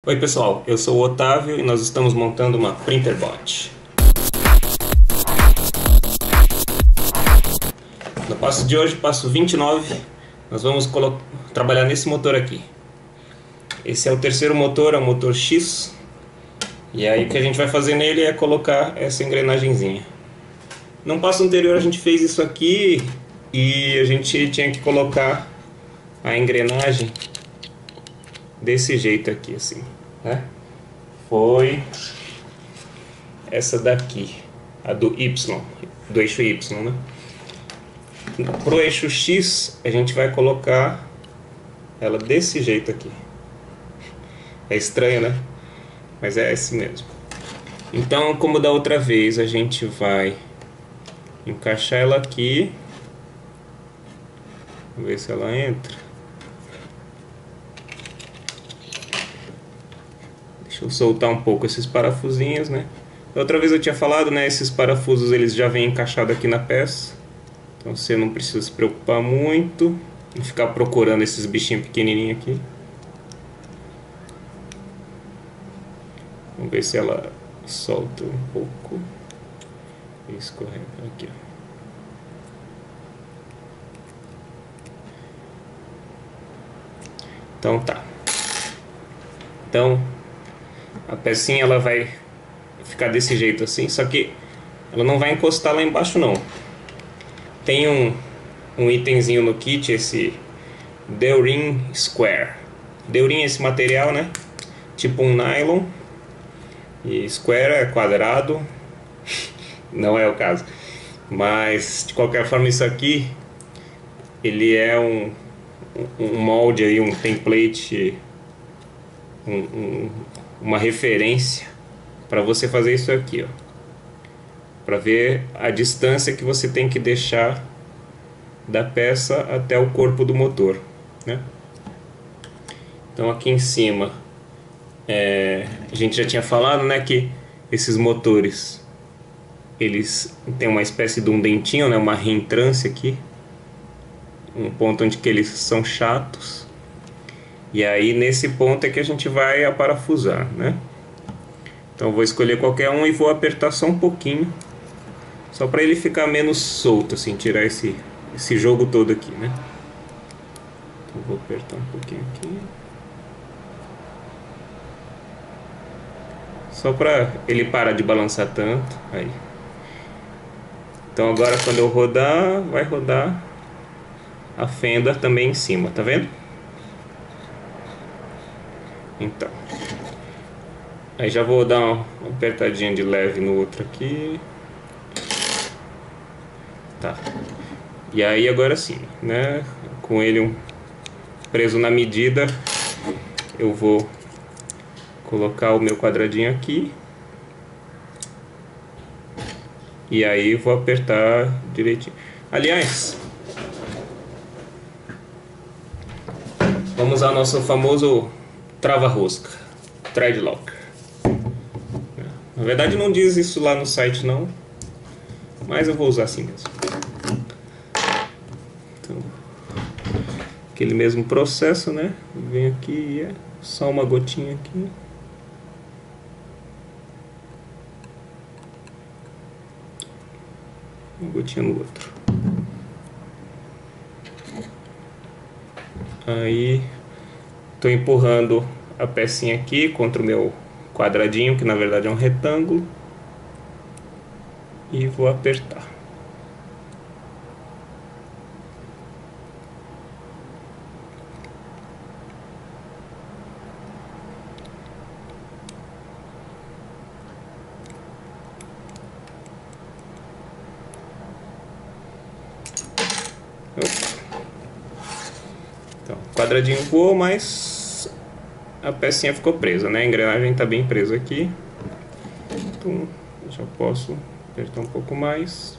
Oi pessoal, eu sou o Otávio e nós estamos montando uma Printerbot. No passo de hoje, passo 29, nós vamos trabalhar nesse motor aqui. Esse é o terceiro motor, é o motor X. E aí o que a gente vai fazer nele é colocar essa engrenagenzinha. No passo anterior a gente fez isso aqui e a gente tinha que colocar a engrenagem desse jeito aqui, assim, né? Foi essa daqui, a do Y, do eixo Y, né? Pro eixo X a gente vai colocar ela desse jeito aqui. É estranho, né? Mas é assim mesmo. Então, como da outra vez, a gente vai encaixar ela aqui. Vamos ver se ela entra. Deixa eu soltar um pouco esses parafusinhos, né? Da outra vez eu tinha falado, né? Esses parafusos eles já vêm encaixados aqui na peça. Então você não precisa se preocupar muito em ficar procurando esses bichinhos pequenininhos aqui. Vamos ver se ela solta um pouco e escorrega aqui, ó. Então tá. Então a pecinha ela vai ficar desse jeito assim, só que ela não vai encostar lá embaixo não. Tem um itemzinho no kit, esse Delrin Square. Delrin é esse material, né? Tipo um nylon. E square é quadrado. Não é o caso. Mas de qualquer forma isso aqui ele é um molde aí, um template, uma referência para você fazer isso aqui, ó, para ver a distância que você tem que deixar da peça até o corpo do motor, né? Então aqui em cima a gente já tinha falado, né, que esses motores eles têm uma espécie de um dentinho, né, uma reentrância aqui, um ponto onde que eles são chatos, e aí nesse ponto é que a gente vai aparafusar, né? Então eu vou escolher qualquer um e vou apertar só um pouquinho, só para ele ficar menos solto, assim, tirar esse jogo todo aqui, né? Então vou apertar um pouquinho aqui, só para ele parar de balançar tanto. Aí. Então agora quando eu rodar, vai rodar a fenda também em cima, tá vendo? Então, aí já vou dar uma apertadinha de leve no outro aqui. Tá. E aí agora sim, né? Com ele preso na medida, eu vou colocar o meu quadradinho aqui. E aí vou apertar direitinho. Aliás, vamos usar nosso famoso trava-rosca, thread locker. Na verdade não diz isso lá no site não, mas eu vou usar assim mesmo. Então, aquele mesmo processo, né? Vem aqui e é só uma gotinha aqui. Uma gotinha no outro. Aí estou empurrando a pecinha aqui contra o meu quadradinho, que na verdade é um retângulo, e vou apertar. Então, o quadradinho voou, mas a pecinha ficou presa, né? A engrenagem está bem presa aqui. Então, já posso apertar um pouco mais.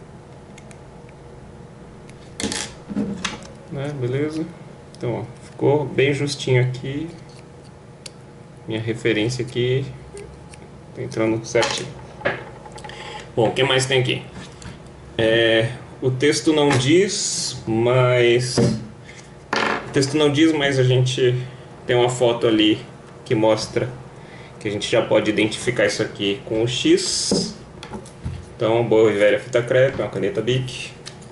Né? Beleza? Então, ó, ficou bem justinho aqui. Minha referência aqui tá entrando certinho. Bom, o que mais tem aqui? O texto não diz, mas a gente tem uma foto ali que mostra que a gente já pode identificar isso aqui com o X. Então, boa e velha fita crepe, uma caneta Bic.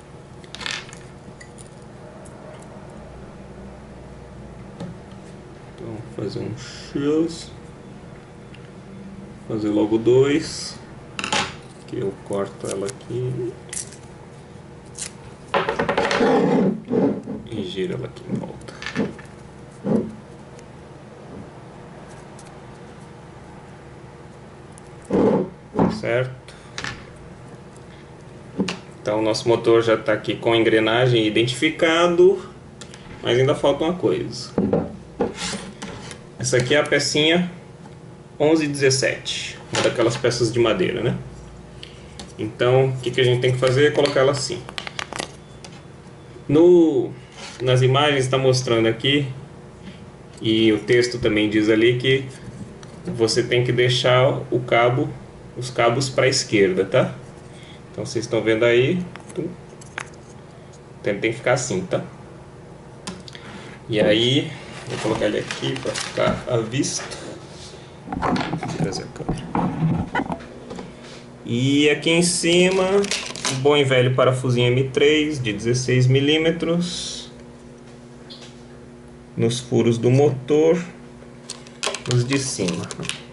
Então, fazer um X. Fazer logo 2. Que eu corto ela aqui. E giro ela aqui em volta. Certo? Então o nosso motor já está aqui com a engrenagem identificado, mas ainda falta uma coisa. Essa aqui é a pecinha 1117, uma daquelas peças de madeira, né? Então o que a gente tem que fazer é colocar ela assim. Nas imagens está mostrando aqui, e o texto também diz ali que você tem que deixar os cabos para a esquerda, tá? Então vocês estão vendo aí, tem que ficar assim, tá? E aí, vou colocar ele aqui para ficar à vista. Vou trazer a câmera. E aqui em cima, um bom e velho parafusinho M3 de 16 milímetros nos furos do motor, os de cima.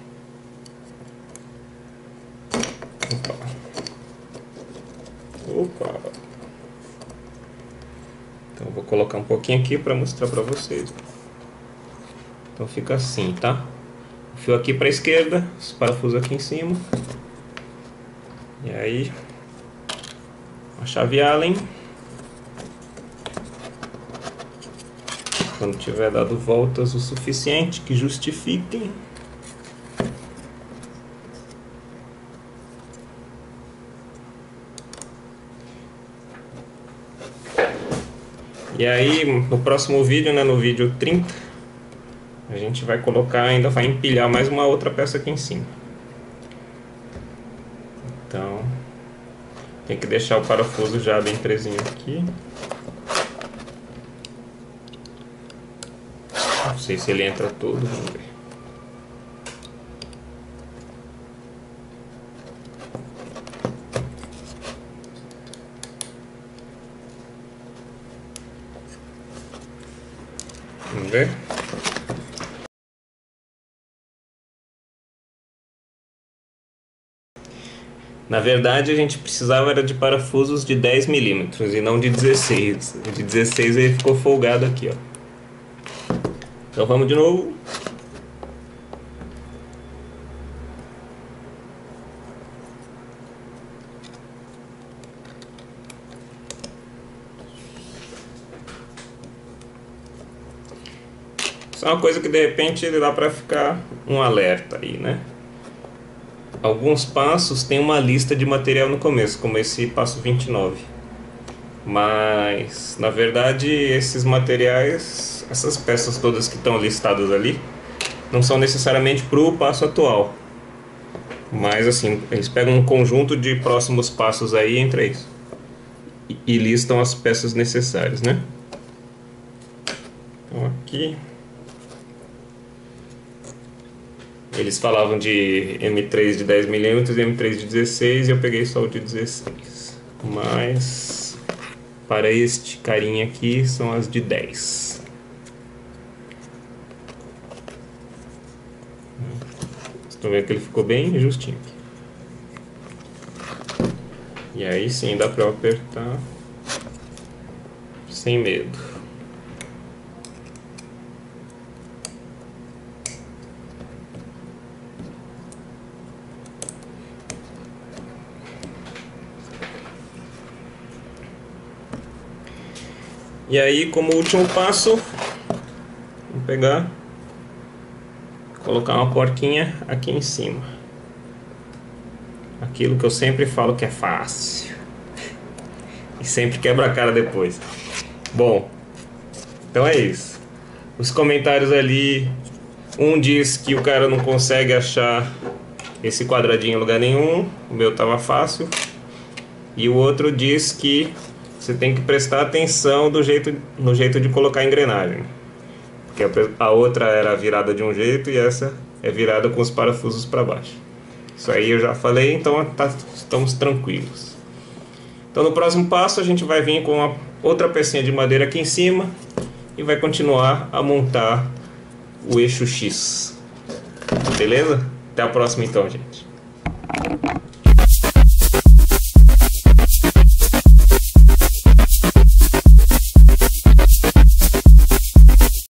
Opa. Então vou colocar um pouquinho aqui para mostrar para vocês. Então fica assim, tá? O fio aqui para a esquerda, os parafusos aqui em cima. E aí, a chave Allen. Quando tiver dado voltas o suficiente que justifiquem. E aí, no próximo vídeo, né, no vídeo 30, a gente vai colocar, ainda vai empilhar mais uma outra peça aqui em cima. Então, tem que deixar o parafuso já bem presinho aqui. Não sei se ele entra todo, vamos ver. Vamos ver. Na verdade a gente precisava era de parafusos de 10 milímetros e não de 16. De 16 ele ficou folgado aqui, ó. Então vamos de novo. Isso é uma coisa que de repente dá para ficar um alerta aí, né? Alguns passos tem uma lista de material no começo, como esse passo 29. Mas, na verdade, esses materiais, essas peças todas que estão listadas ali, não são necessariamente para o passo atual. Mas, assim, eles pegam um conjunto de próximos passos aí entre isso. E listam as peças necessárias, né? Então, aqui... Eles falavam de M3 de 10 milímetros e M3 de 16 e eu peguei só o de 16. Mas para este carinha aqui são as de 10. Vocês estão vendo que ele ficou bem justinho aqui. E aí sim dá para eu apertar sem medo. E aí, como último passo, vou pegar, colocar uma porquinha aqui em cima. Aquilo que eu sempre falo que é fácil. E sempre quebra a cara depois. Bom, então é isso. Os comentários ali, um diz que o cara não consegue achar esse quadradinho em lugar nenhum, o meu tava fácil. E o outro diz que você tem que prestar atenção no jeito de colocar a engrenagem. Que a outra era virada de um jeito e essa é virada com os parafusos para baixo. Isso aí eu já falei, então estamos tranquilos. Então no próximo passo a gente vai vir com outra pecinha de madeira aqui em cima e vai continuar a montar o eixo X. Beleza? Até a próxima então, gente.